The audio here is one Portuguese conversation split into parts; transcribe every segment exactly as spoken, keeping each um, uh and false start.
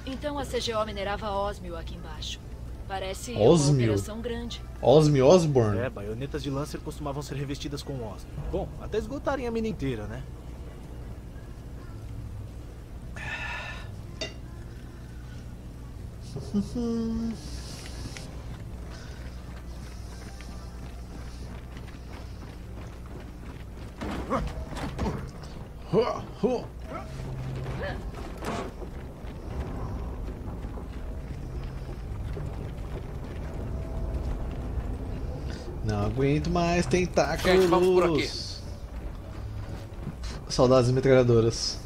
Então a C G O minerava ósmio aqui embaixo. Parece Ósmio? uma operação grande. Osmi Osborne? É, baionetas de Lancer costumavam ser revestidas com ósmio. Bom, até esgotarem a mina inteira, né? Não aguento mais tentáculos. Gente, vamos por aqui. Saudades metralhadoras.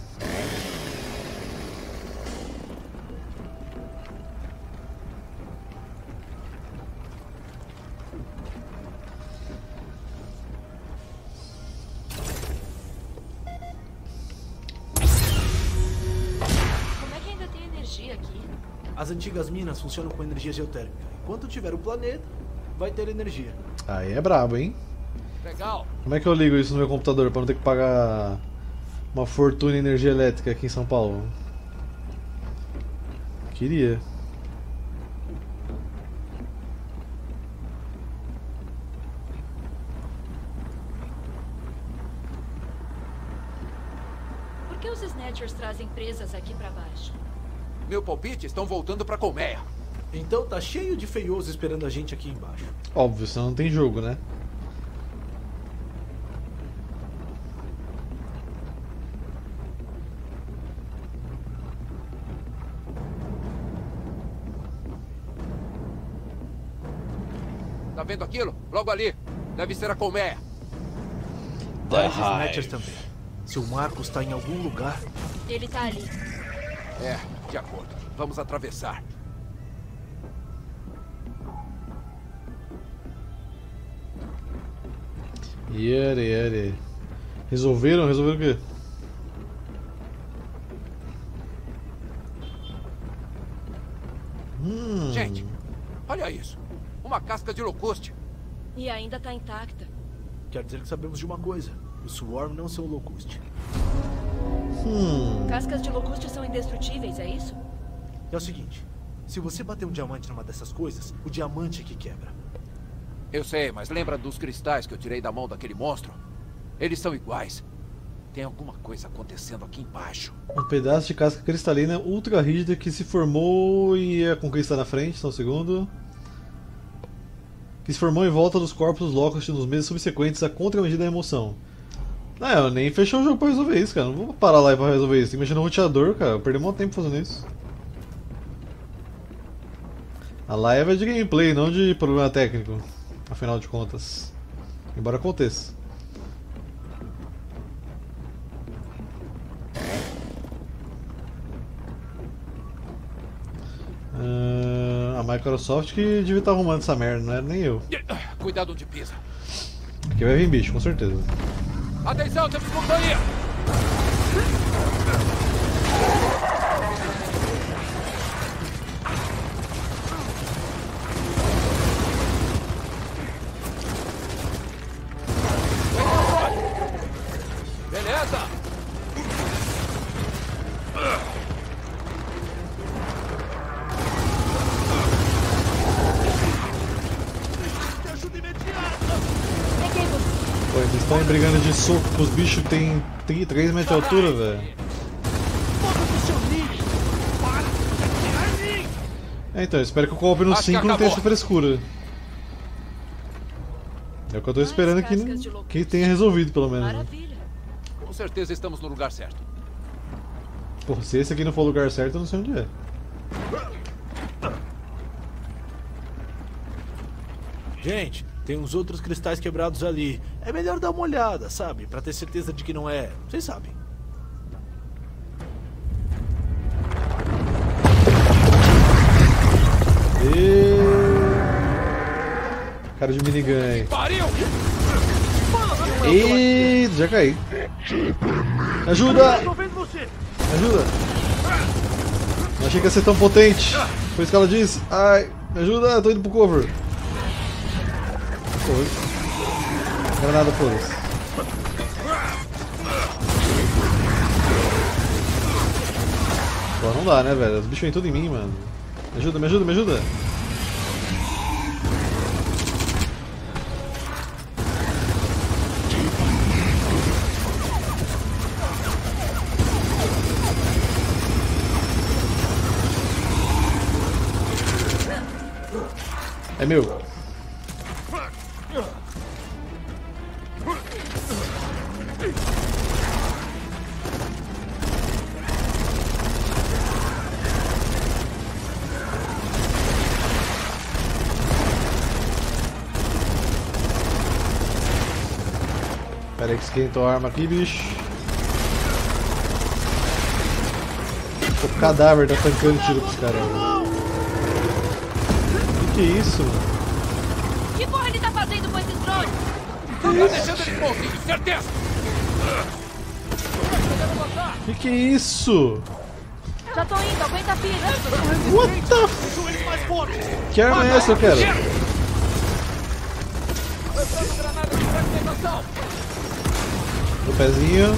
Como é que ainda tem energia aqui? As antigas minas funcionam com energia geotérmica. Enquanto tiver o planeta, vai ter energia. Aí é brabo, hein? Legal. Como é que eu ligo isso no meu computador pra não ter que pagar uma fortuna em energia elétrica aqui em São Paulo? Queria. Por que os Snatchers trazem presas aqui pra baixo? Meu palpite, estão voltando pra colmeia. Então tá cheio de feioso esperando a gente aqui embaixo. Óbvio, senão não tem jogo, né? Tá vendo aquilo? Logo ali. Deve ser a colmeia. Vai os Snatchers também. Se o Marcos tá em algum lugar, Ele tá ali. É, de acordo. Vamos atravessar. Yere, yere. Resolveram? Resolveram o quê? Hum. Gente, olha isso. Uma casca de locuste. E ainda tá intacta. quer dizer que sabemos de uma coisa. Os Swarm não são Locust. Hum. Cascas de locuste são indestrutíveis, é isso? É o seguinte, se você bater um diamante numa dessas coisas, o diamante é que quebra. Eu sei, mas lembra dos cristais que eu tirei da mão daquele monstro? Eles são iguais. Tem alguma coisa acontecendo aqui embaixo. Um pedaço de casca cristalina ultra rígida que se formou e ia conquistar na frente, só um segundo. Que se formou em volta dos corpos dos Locust nos meses subsequentes à contramedida da emoção. Ah, eu nem fechei o jogo pra resolver isso, cara. Não vou parar lá pra resolver isso. Tem que mexer no roteador, cara. Eu perdi muito tempo fazendo isso. A live é de gameplay, não de problema técnico. Afinal de contas. Embora aconteça. Uh, a Microsoft que devia estar arrumando essa merda, não era nem eu. Cuidado onde pisa. Aqui vai vir bicho, com certeza. Atenção, temos companhia! Beleza! Pô, eles estão aí brigando de soco com os bichos que tem, tem três metros de altura, velho. É, então, eu espero que o co-op no cinco não tenha essa frescura. É o que eu tô esperando que, que tenha resolvido, pelo menos. Maravilha. Com certeza estamos no lugar certo. Pô, se esse aqui não for o lugar certo, eu não sei onde é. Gente, tem uns outros cristais quebrados ali. É melhor dar uma olhada, sabe? Pra ter certeza de que não é... Vocês sabem. E... Cara de minigun aí. Pariu! E já caí. Ajuda! Ajuda! Não achei que ia ser tão potente. Foi isso que ela disse. Ai, me ajuda, tô indo pro cover. Foi. Granada, foda-se. Pô, não dá, né, velho? Os bichos vêm tudo em mim, mano. Me ajuda, me ajuda, me ajuda. É meu. Pera aí que esquentou a arma aqui, bicho. O cadáver tá tancando tiro pros caras. Que que é isso, mano? Que porra ele tá fazendo com esses drones? Tá deixando eles bonzinhos, certeza! Que que é isso? Já tô indo, aguenta a pilha. What the f... Que arma é essa, eu quero? No pezinho.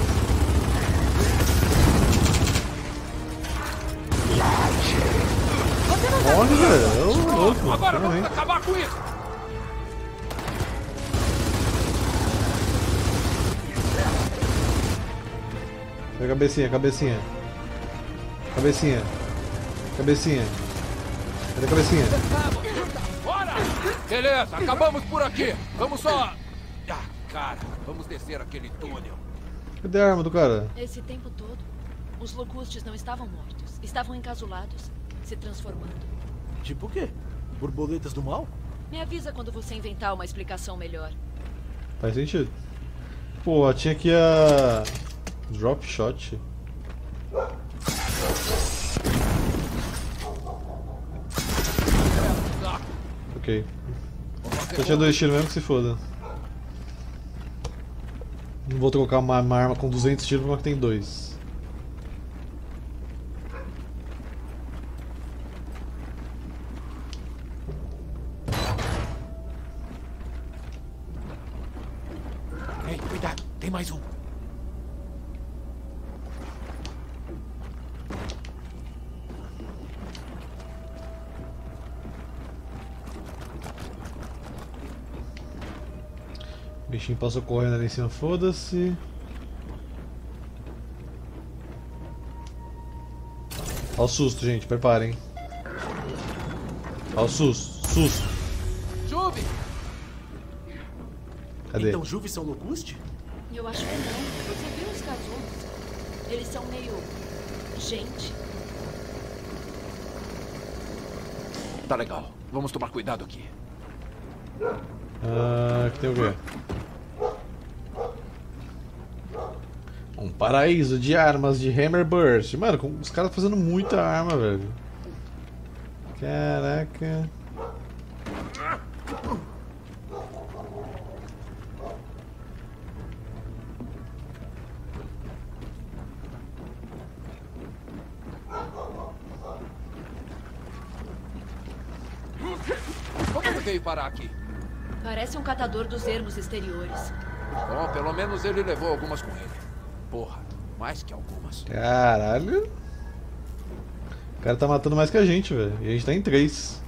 Morre, velho. Ô, louco. Agora vamos Realmente. acabar com isso! Pega a cabecinha, cabecinha. Cabecinha. Cabecinha. Cadê a cabecinha? Bora! Beleza, acabamos por aqui. Vamos só... Ah, cara, vamos descer aquele túnel. Cadê a arma do cara? Esse tempo todo, os locustes não estavam mortos. Estavam encasulados, se transformando. Tipo o quê? Borboletas do mal? Me avisa quando você inventar uma explicação melhor. Faz sentido. Pô, tinha aqui a... Drop shot. Ok. Só tinha dois tiros mesmo que se foda. Não vou trocar uma, uma arma com duzentos tiros por uma que tem dois. Ei, cuidado, tem mais um. O bichinho passou correndo ali em cima, foda-se. Olha o susto, gente, preparem. Olha o susto, susto. Juve! Cadê? Então Juve são Locuste? Eu acho que não. Você viu os casulos? Eles são meio... gente. Tá legal, vamos tomar cuidado aqui. Ah, aqui tem o quê? Um paraíso de armas de Hammer Burst. Mano, com- os caras fazendo muita arma, velho. Caraca. Como ele veio parar aqui? Parece um catador dos ermos exteriores. Bom, pelo menos ele levou algumas com ele. Porra, mais que algumas. Caralho. O cara tá matando mais que a gente, velho. E a gente tá em três.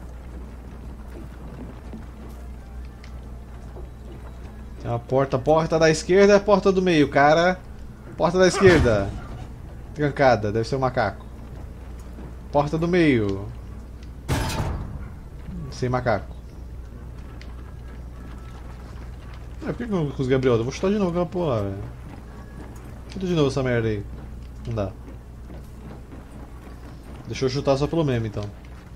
Tem uma porta, porta da esquerda e a porta do meio, cara. Porta da esquerda. Trancada, deve ser um macaco. Porta do meio. Sem macaco. É, por que eu não consegui abrir outra? Eu vou chutar de novo aquela porra, velho. Chuta de novo essa merda aí. Não dá. Deixa eu chutar só pelo meme, então.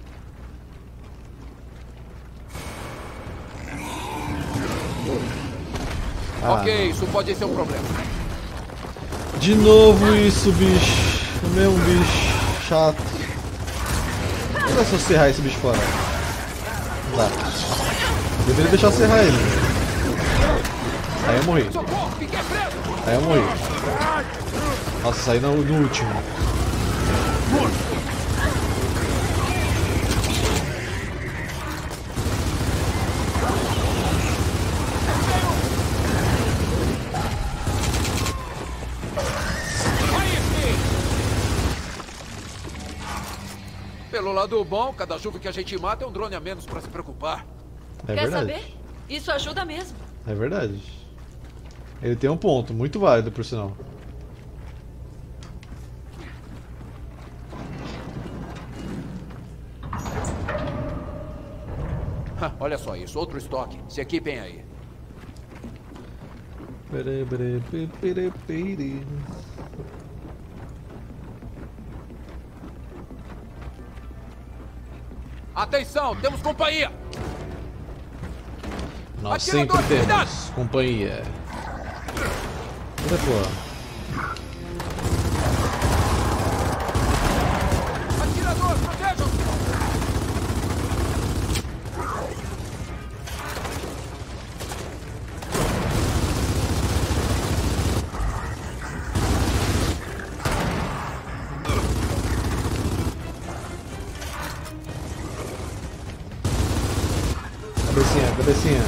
Ah, Ok, isso pode ser um problema. de novo isso, bicho. O mesmo bicho. Chato. Não dá só serrar esse bicho fora. Não dá. Deveria deixar eu serrar ele. Aí eu morri. Socorro, fiquei preso! Aí eu morri. Nossa, saí no, no último. Pelo lado bom, cada chuva que a gente mata é um drone a menos pra se preocupar. É Quer verdade. saber? Isso ajuda mesmo. É verdade. Ele tem um ponto, muito válido por sinal. Olha só isso, outro estoque. Se equipem aí. Pere, pere, pere, pere, pere. Atenção, temos companhia! Nós Atirador, sempre temos cuidado! companhia. Cadê, pô? Atirador, protejam-se! Cabecinha, cabecinha.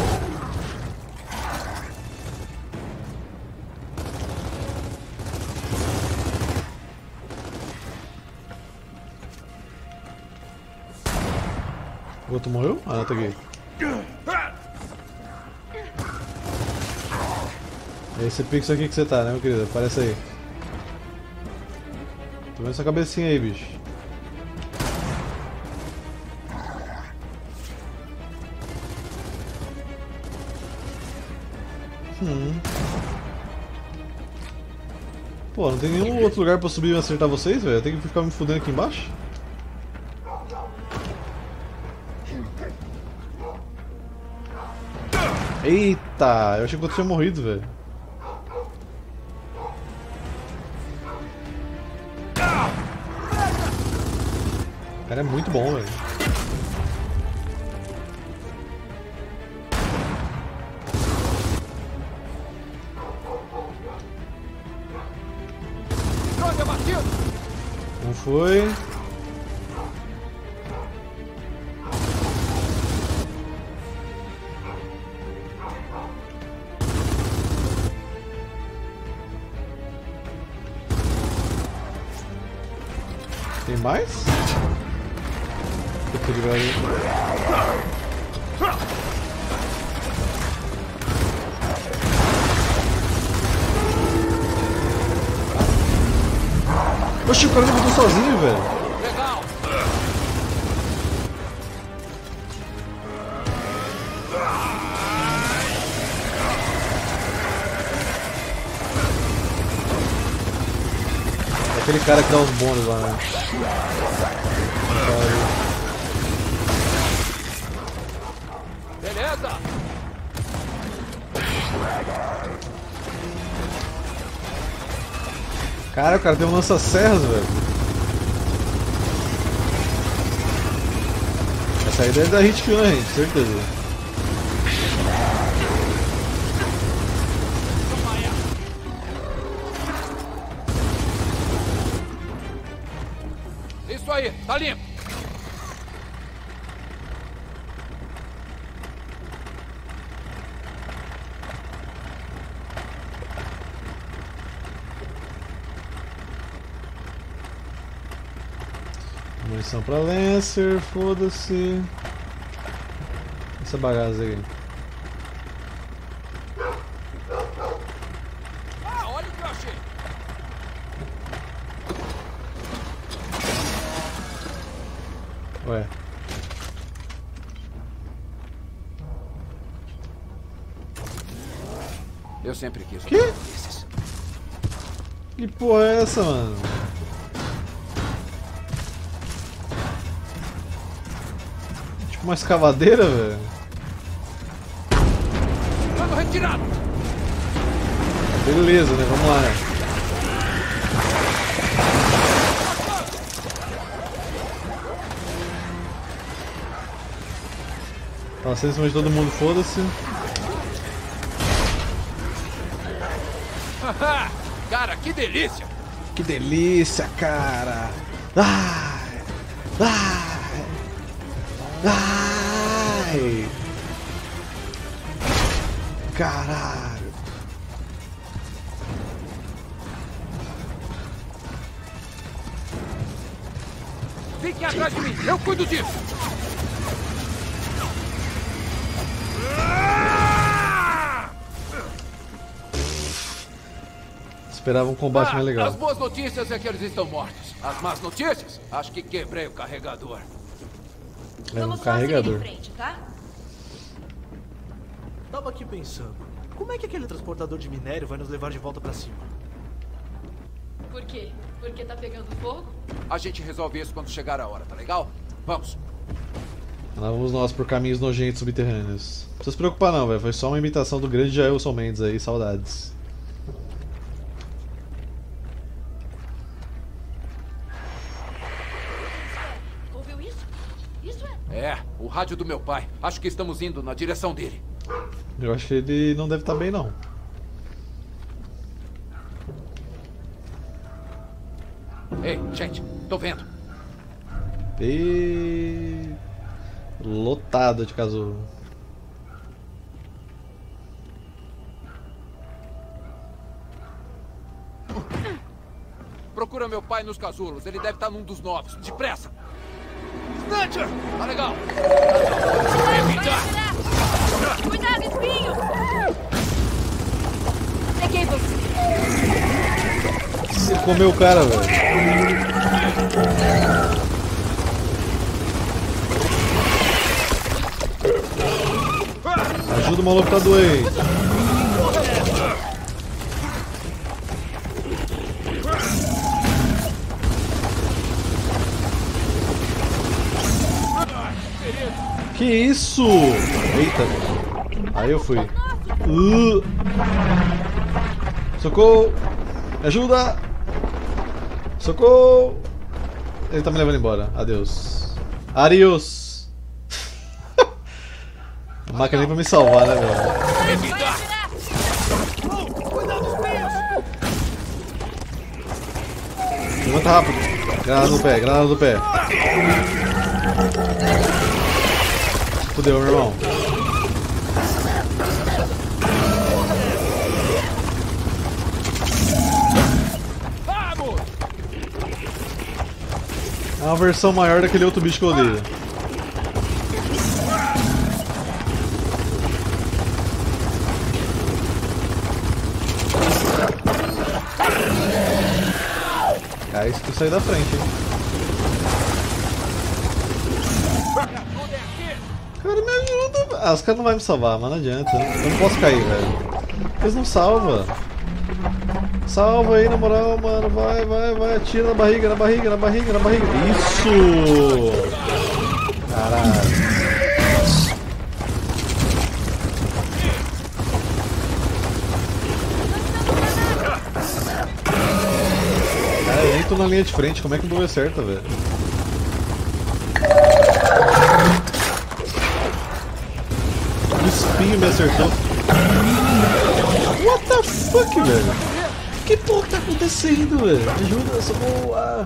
O outro morreu? Ah, tá aqui. É esse pixel aqui que você tá, né, meu querido? Aparece aí. Tô vendo essa cabecinha aí, bicho. Hum. Pô, não tem nenhum outro lugar pra subir e acertar vocês, velho? Eu tenho que ficar me fudendo aqui embaixo? Eita, eu achei que eu tinha morrido, velho. O cara é muito bom, velho. Drone abatido! Não foi. Tem mais? Puta que pariu. Oxi, o cara levantou sozinho, velho. Legal! É aquele cara que dá os bônus lá, né? Beleza! Cara, o cara tem um lança-serras, velho. Essa aí deve dar hit kill, né, gente? Certeza. Isso aí, tá limpo! Munição pra Lancer, foda-se. Essa bagaça aí. Ah, olha o que eu achei! Ué. Eu sempre quis. Que? Que porra é essa, mano? Tipo uma escavadeira, velho. Mano, retirado! Beleza, né? Vamos lá, né? Passei em cima de todo mundo, foda-se. Cara, que delícia! Que delícia, cara! Ai! Ai! Ai! Caralho! Fique atrás de mim! Eu cuido disso! Esperava um combate Ah, mais legal. As boas notícias é que eles estão mortos. As más notícias? Acho que quebrei o carregador. É um Vamos só seguir carregador. em frente, tá? Tava aqui pensando, como é que aquele transportador de minério vai nos levar de volta pra cima? Por quê? Porque tá pegando fogo? A gente resolve isso quando chegar a hora, tá legal? Vamos. Lá vamos nós por caminhos nojentos subterrâneos. Não precisa se preocupar não, velho. Foi só uma imitação do grande Jailson Mendes aí, saudades. Ouviu isso? Isso é... É, o rádio do meu pai. Acho que estamos indo na direção dele. Eu acho que ele não deve estar bem não. Ei, gente, tô vendo. E... lotado de casulo. Procura meu pai nos casulos. Ele deve estar num dos novos. Depressa! Snatcher! Tá legal! Evita! Cuidado, espinho! Peguei você. Você comeu o cara, velho. Ajuda o maluco que tá doente. Que isso? Eita. Aí eu fui. Uh. Socorro. Me ajuda. Socorro. Ele tá me levando embora. Adeus. Adiós. A máquina nem pra me salvar, né, velho? Levanta rápido. Granada no pé, granada no pé. Fudeu, meu irmão. Vamos! É uma versão maior daquele outro bicho que eu odeio. Cara, isso que sair da frente, hein? Cara, me ajuda. Ah, os caras não vão me salvar, mas não adianta. Eu não posso cair, velho. Eles não salvam. Salva aí, na moral, mano. Vai, vai, vai. Atira na barriga, na barriga, na barriga, na barriga. Isso! Caralho. Cara, eu nem tô na linha de frente. Como é que o bagulho acerta, velho? O espinho me acertou. What the fuck, velho? Que porra que tá acontecendo, velho? Me ajuda, eu só vou... Ah.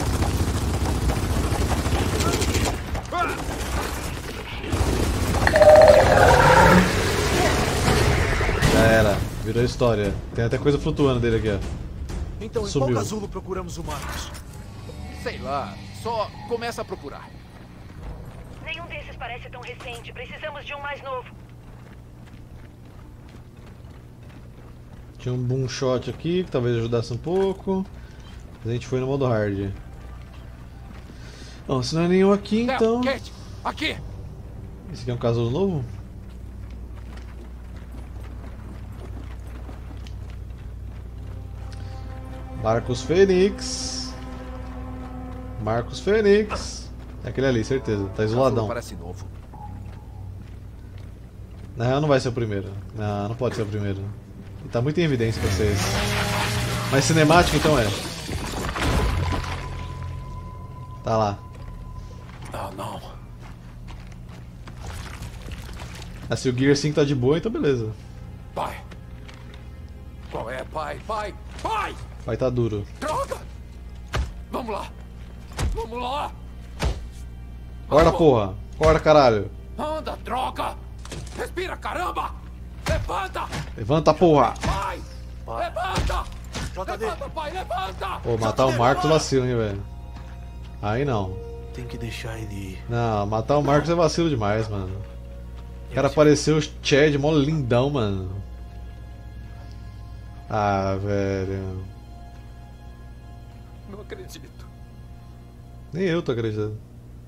Já era, virou história. Tem até coisa flutuando dele aqui, ó. Então, em Sumiu. qual casulo procuramos o Marcos? Sei lá, só começa a procurar. Nenhum desses parece tão recente. Precisamos de um mais novo. Tinha um boom shot aqui que talvez ajudasse um pouco. Mas a gente foi no modo hard. Bom, se não é nenhum aqui, então... Theo, Kate, aqui! Esse aqui é um casulo novo? Marcos Fênix. Marcos Fênix. É aquele ali, certeza. Tá isoladão. Parece novo. Na real não vai ser o primeiro. Não, não pode ser o primeiro. Ele tá muito em evidência pra ser esse. Mas cinemático então é. Tá lá. Ah, não. Ah, se o Gear cinco tá de boa, então beleza. Pai. Qual é, pai? Pai! Pai! Vai tá duro. Droga! Vamos lá! Vamos lá! Acorda, porra! Acorda, caralho! Anda, droga! Respira, caramba! Levanta! Levanta, porra! Pai! Pai. Levanta! J D. Levanta, pai! Levanta! Pô, matar o Marcos vacilo, hein, velho. Aí não. tem que deixar ele ir. Não, matar o Marcos é vacilo demais, mano. O cara apareceu, o Chad, mó lindão, mano. Ah, velho. Não acredito. Nem eu tô acreditando.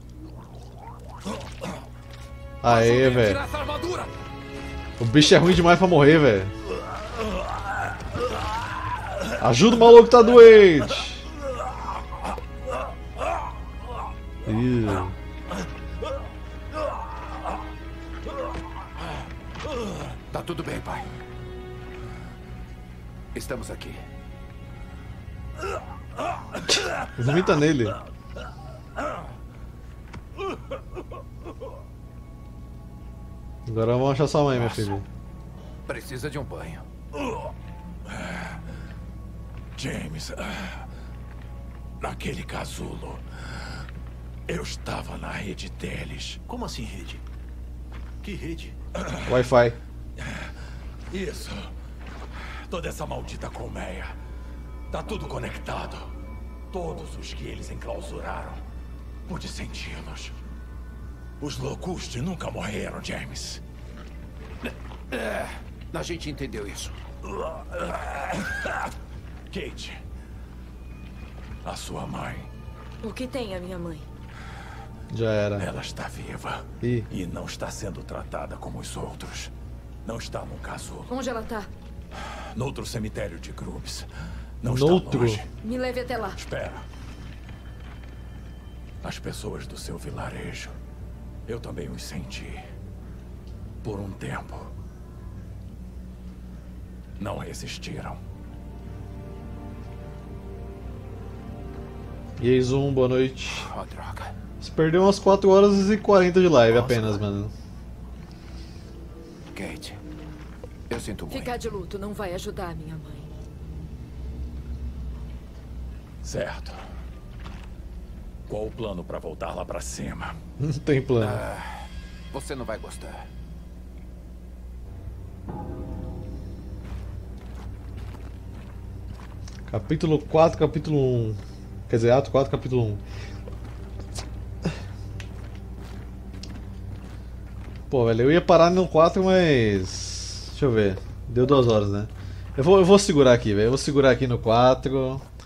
Aê, velho. Tira essa armadura! O bicho é ruim demais pra morrer, velho. Ajuda o maluco que tá doente. Ih. Tá tudo bem, pai. Estamos aqui. Vomita nele. Agora vamos achar sua mãe, minha filha. Precisa de um banho. James, naquele casulo, eu estava na rede deles. Como assim, rede? Que rede? Wi-Fi. Isso. Toda essa maldita colmeia. Tá tudo conectado. Todos os que eles enclausuraram. Pude senti-los. Os Locusti nunca morreram, James. É, a gente entendeu isso. Kate. A sua mãe. O que tem a minha mãe? Já era. Ela está viva. Ih. E não está sendo tratada como os outros. Não está no casulo. Onde ela tá? No outro cemitério de Grubs. Não Noutro? está longe. Me leve até lá. Espera. As pessoas do seu vilarejo. Eu também os senti. Por um tempo. Não resistiram. E aí, Zoom, boa noite. Oh, droga. Você perdeu umas quatro horas e quarenta de live apenas, mano. Kate, eu sinto muito. Ficar de luto não vai ajudar a minha mãe. Certo. Qual o plano para voltar lá para cima? Não tem plano. Ah, você não vai gostar. Capítulo quatro, capítulo um. Quer dizer, ato quatro, capítulo um. Pô, velho, eu ia parar no quatro, mas... Deixa eu ver. Deu duas horas, né? Eu vou, eu vou segurar aqui, velho. Eu vou segurar aqui no quatro.